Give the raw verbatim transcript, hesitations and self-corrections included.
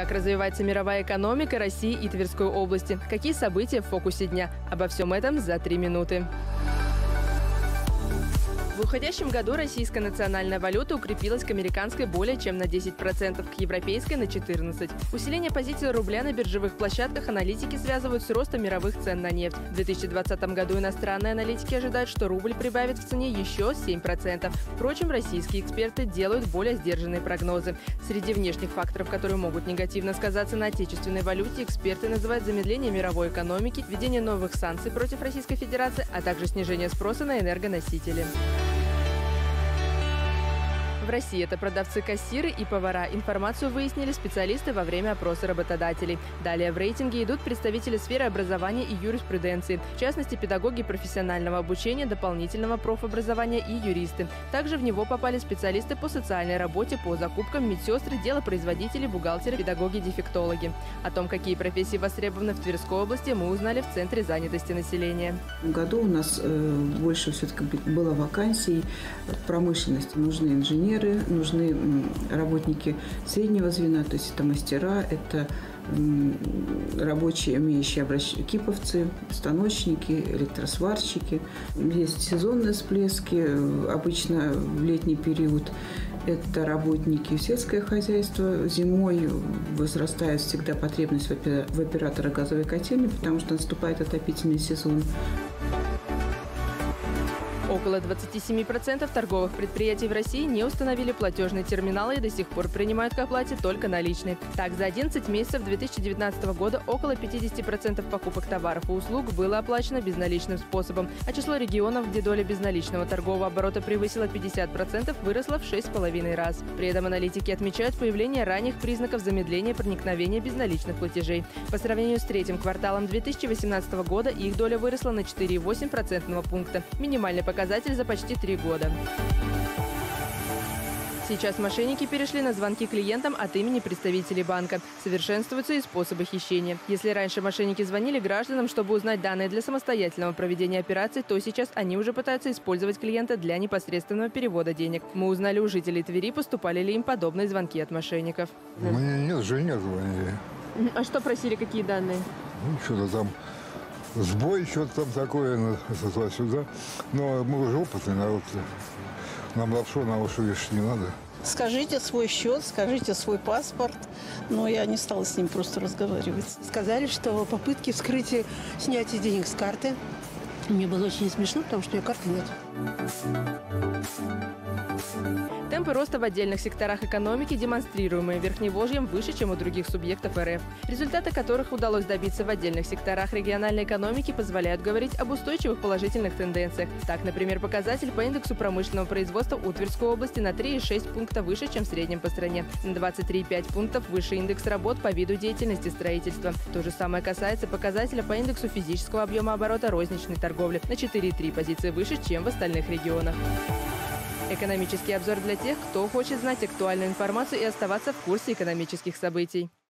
Как развивается мировая экономика России и Тверской области? Какие события в фокусе дня? Обо всем этом за три минуты. В уходящем году российская национальная валюта укрепилась к американской более чем на десять процентов, к европейской на четырнадцать процентов. Усиление позиции рубля на биржевых площадках аналитики связывают с ростом мировых цен на нефть. В две тысячи двадцатом году иностранные аналитики ожидают, что рубль прибавит в цене еще семь процентов. Впрочем, российские эксперты делают более сдержанные прогнозы. Среди внешних факторов, которые могут негативно сказаться на отечественной валюте, эксперты называют замедление мировой экономики, введение новых санкций против Российской Федерации, а также снижение спроса на энергоносители. В России это продавцы-кассиры и повара. Информацию выяснили специалисты во время опроса работодателей. Далее в рейтинге идут представители сферы образования и юриспруденции, в частности, педагоги профессионального обучения, дополнительного профобразования и юристы. Также в него попали специалисты по социальной работе, по закупкам, медсестры, делопроизводители, бухгалтеры, педагоги-дефектологи. О том, какие профессии востребованы в Тверской области, мы узнали в Центре занятости населения. В году у нас э, больше все-таки было вакансий в промышленности. Нужны инженеры, нужны работники среднего звена, то есть это мастера, это рабочие, умеющие обращаться, киповцы, станочники, электросварщики. Есть сезонные всплески, обычно в летний период это работники сельское хозяйство. Зимой возрастает всегда потребность в оператора газовой котельной, потому что наступает отопительный сезон. Около двадцати семи процентов торговых предприятий в России не установили платежные терминалы и до сих пор принимают к оплате только наличные. Так, за одиннадцать месяцев две тысячи девятнадцатого года около пятидесяти процентов покупок товаров и услуг было оплачено безналичным способом, а число регионов, где доля безналичного торгового оборота превысила пятьдесят процентов, выросло в шесть с половиной раз. При этом аналитики отмечают появление ранних признаков замедления проникновения безналичных платежей. По сравнению с третьим кварталом две тысячи восемнадцатого года их доля выросла на четыре и восемь десятых процентного пункта. Минимальный показатель за почти три года. Сейчас мошенники перешли на звонки клиентам от имени представителей банка. Совершенствуются и способы хищения. Если раньше мошенники звонили гражданам, чтобы узнать данные для самостоятельного проведения операций, то сейчас они уже пытаются использовать клиента для непосредственного перевода денег. Мы узнали у жителей Твери, поступали ли им подобные звонки от мошенников. Мне нет, жене звонили. А что просили, какие данные? Ну, что-то там сбой, что-то там такое, туда-сюда. Но мы уже опытный народ. Нам лапшу на уши вешать не надо. Скажите свой счет, скажите свой паспорт. Но я не стала с ним просто разговаривать. Сказали, что попытки вскрытия снятия денег с карты. Мне было очень смешно, потому что у меня карты нет. Темпы роста в отдельных секторах экономики, демонстрируемые Верхневолжьем, выше, чем у других субъектов эр эф. Результаты которых удалось добиться в отдельных секторах региональной экономики, позволяют говорить об устойчивых положительных тенденциях. Так, например, показатель по индексу промышленного производства у Тверской области на три и шесть десятых пункта выше, чем в среднем по стране. На двадцать три и пять десятых пунктов выше индекс работ по виду деятельности строительства. То же самое касается показателя по индексу физического объема оборота розничной торговли на четыре и три позиции выше, чем в остальных регионах. Экономический обзор для тех, кто хочет знать актуальную информацию и оставаться в курсе экономических событий.